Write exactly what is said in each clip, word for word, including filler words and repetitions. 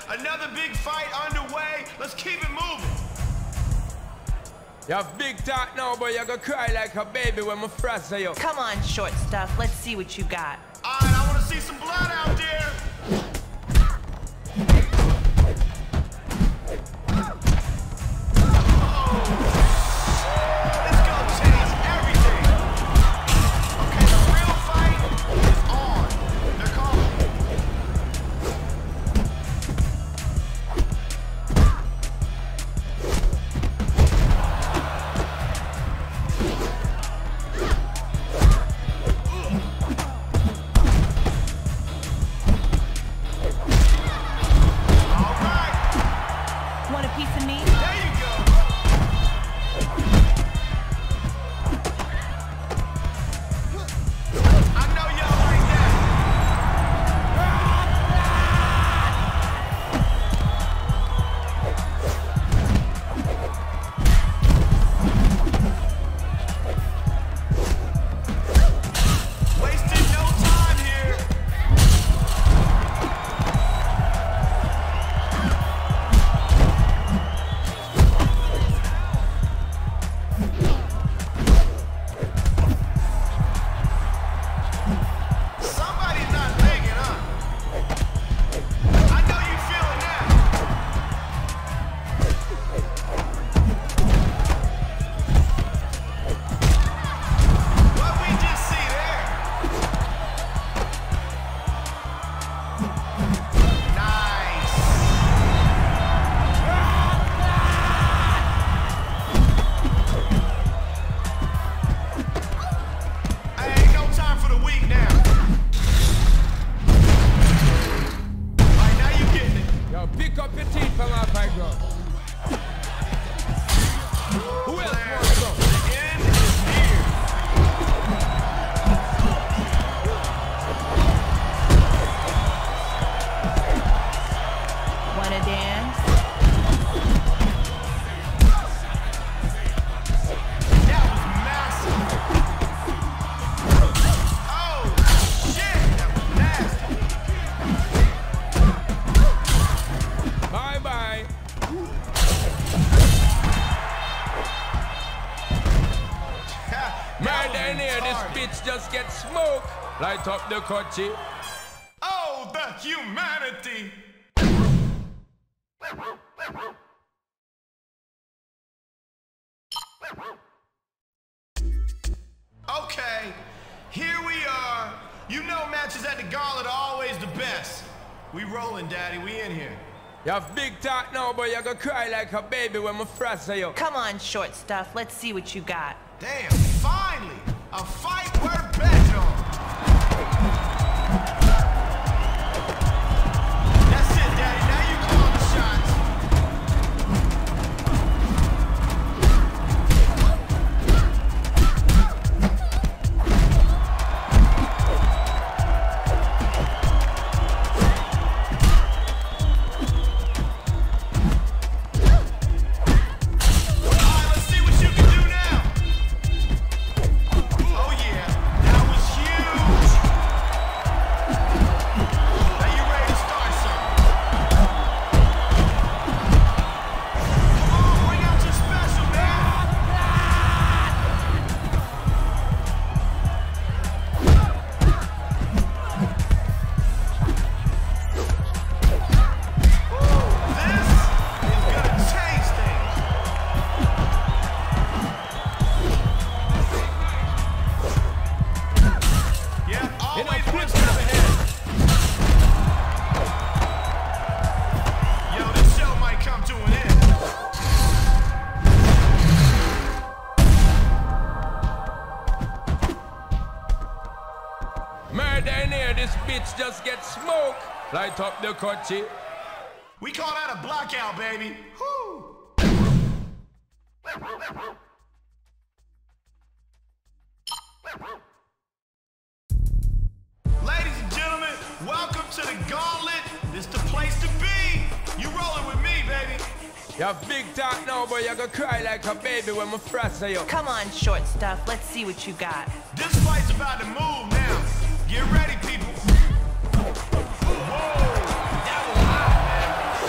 Another big fight underway. Let's keep it moving. You have big talk now, but you're gonna cry like a baby when my frost say you. Come on, short stuff. Let's see what you got. All right, I want to see some blood out there. Just get smoked. Light up the country. Oh, the humanity. Okay, here we are. You know matches at the Gauntlet are always the best. We rolling, Daddy. We in here. You have big talk now, but you're gonna cry like a baby when my frost say you. Come on, short stuff. Let's see what you got. Damn, finally! A fight worth betting on! That's it, Daddy. Now you call the shots. Just get smoked. Light up the country. We call that a blackout, baby. Woo. Ladies and gentlemen, welcome to the Gauntlet. This the place to be. You rolling with me, baby. You have big talk now, but you're gonna cry like a baby when my frost say you. Come on, short stuff. Let's see what you got. This fight's about to move now. Get ready, people. Whoa, that was hot, man.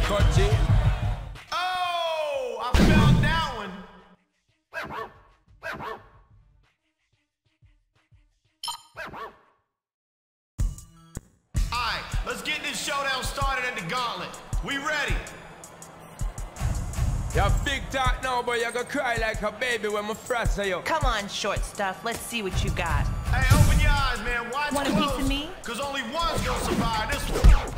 Kochi. Oh, I felt that one. Alright, let's get this showdown started at the gauntlet. We ready? You're big talk now, but you're gonna cry like a baby when my frost you. Come on, short stuff. Let's see what you got. Hey, open your eyes, man. Watch Want a close, piece of me? Cause only one's gonna survive this one.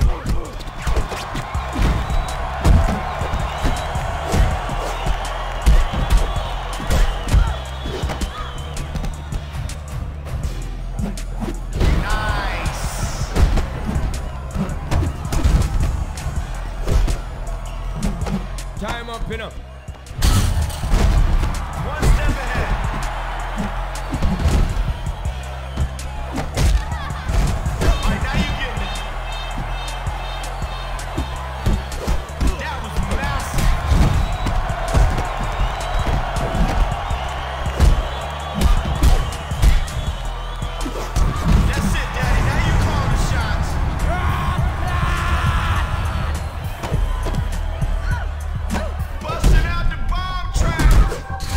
Time up, you know. One step ahead. All right, now you getting it. That was massive. That's it, Daddy. Now you call the shots. Busting out the bomb trap.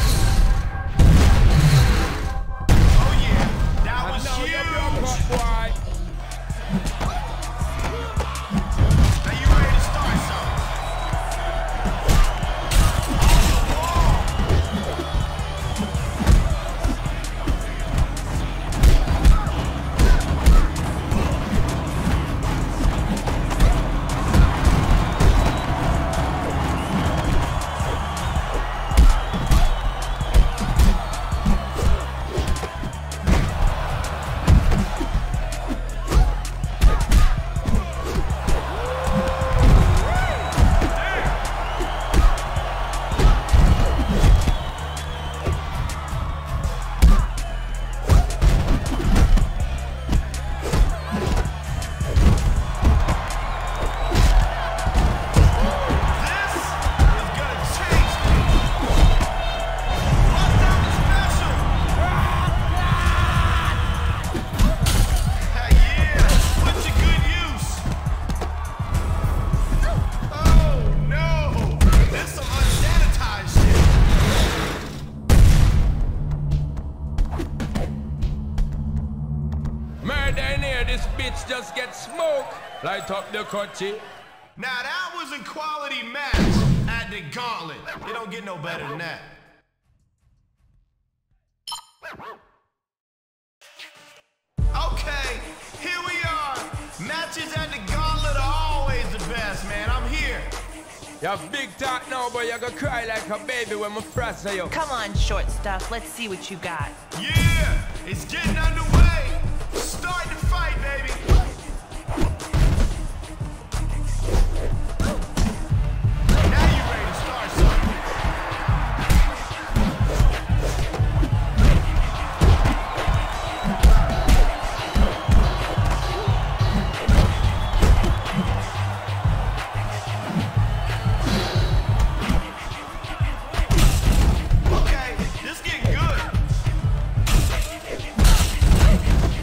Oh yeah, that was Now you broke huge. up, boy. Now you ready to start something? This is gonna change things. Bust out the special. Hey, yeah, put to good use. Oh no, this some unsanitized shit. Murder in here, this bitch just get smoked. Light up the Kochi. Now that was a quality match at the gauntlet. It don't get no better than that. Okay, here we are. Matches at the gauntlet are always the best, man. I'm here. You're big talk now, but you're gonna cry like a baby when my frost you. Come on, short stuff. Let's see what you got. Yeah, it's getting underway. Start the fight, baby. Now you ready to start something? Okay, this getting good.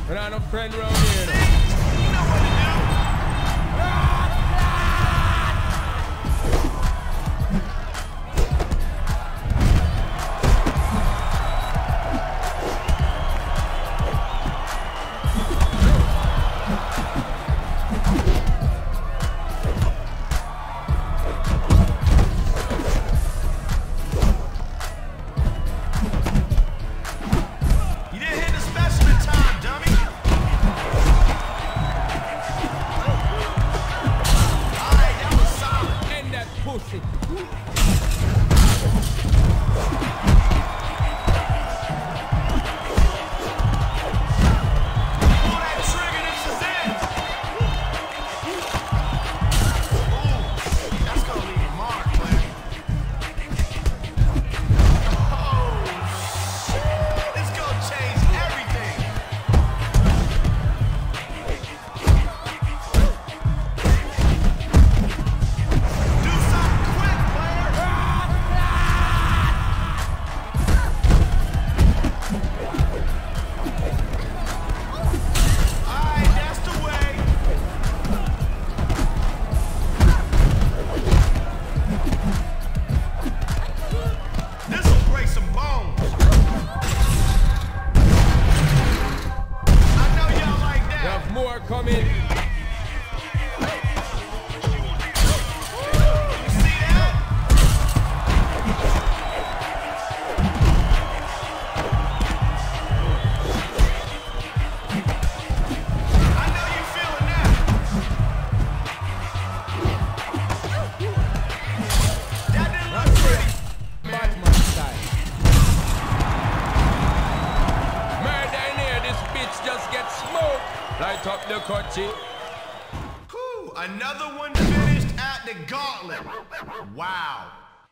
country. Whew, another one finished at the gauntlet. Wow.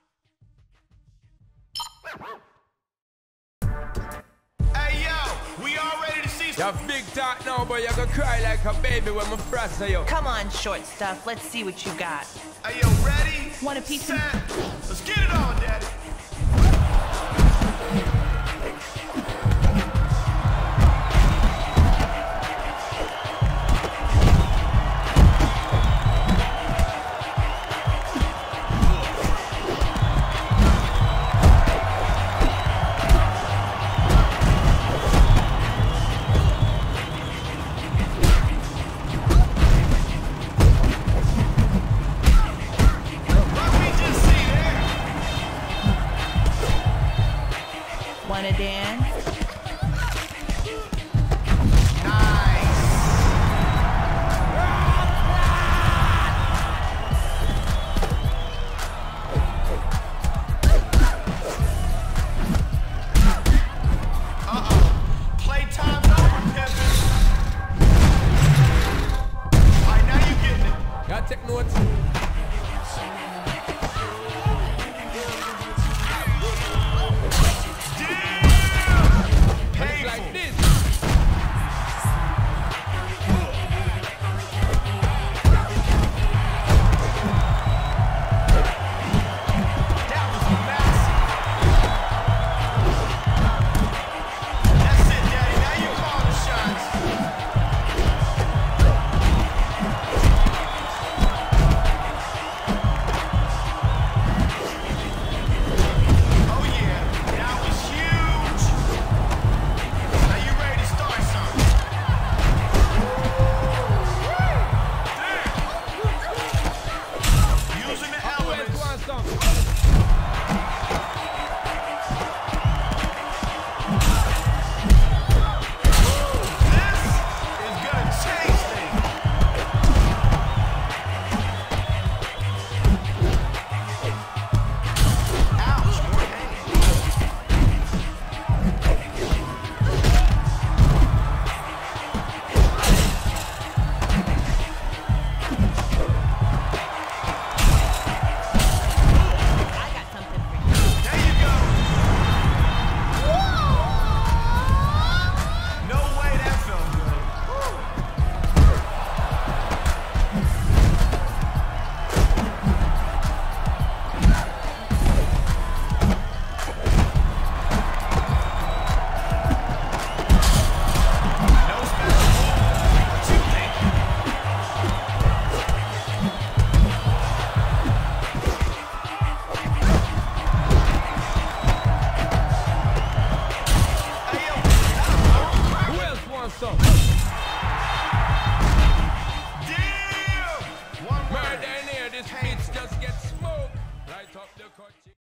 Hey yo, we all ready to see some. You're big talk now, but you gonna cry like a baby when my frost you. Come on, short stuff. Let's see what you got. Hey yo, ready? Want a piece set. of- Let's get it on, Daddy. Wanna dance?